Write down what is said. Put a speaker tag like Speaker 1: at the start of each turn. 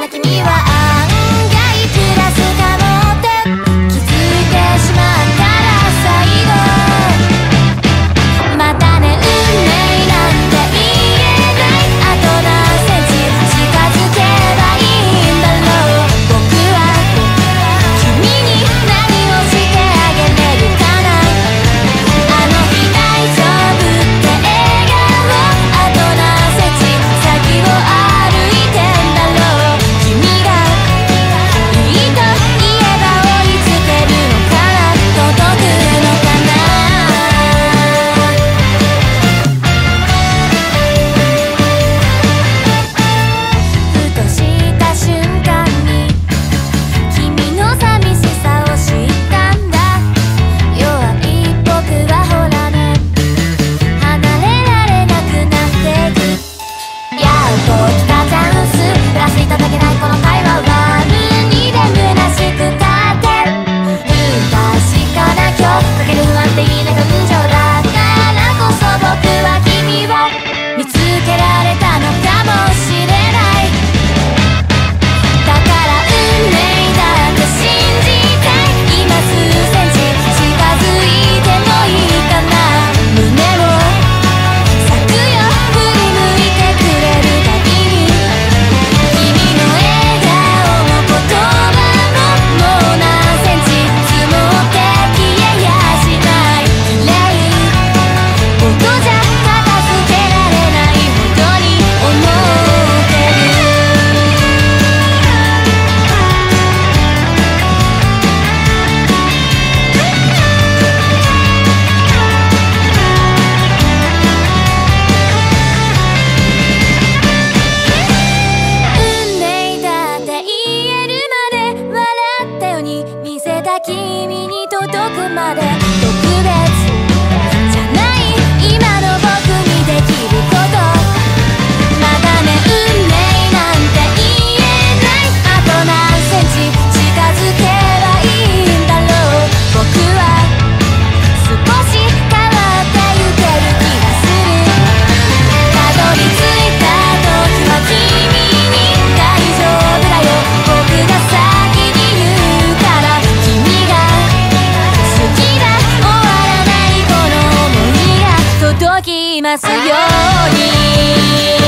Speaker 1: な君は案外プラスかもって気づいてしまったら最後またね運命なんて言えないあと何センチ近づけばいいんだろう僕は君に何をしてあげれるかなあの日大丈夫って笑顔あと何センチ先を歩いてんだろう君がいいと言えば追いつけるのかな届くのかなふとした瞬間に君の寂しさを知ったんだ弱い僕はほらね離れられなくなってくやっと来たチャンスプラスいただけないこの会話は無にで虚しくたって不確かな今日かける不安定な感情だからこそ僕は君を見つけられたのかもしれないだから運命だって信じて今数センチ近づいてもいいかな胸を咲くよ振り向いてくれるたびに君の笑顔も言葉ももう何センチ積もって消えやしない綺麗音じゃ片付けられないほどに思ってる運命だって言えるまで笑ったように見せた君に届くまで特別じゃない今の僕にできることまだね運命なんて言えないあと何センチ近づけばいいんだろう僕は少し変わってゆける気がするたどり着いた時は君に大丈夫だよ僕が先に言うから君が好きだ終わらないこの想いが届きますように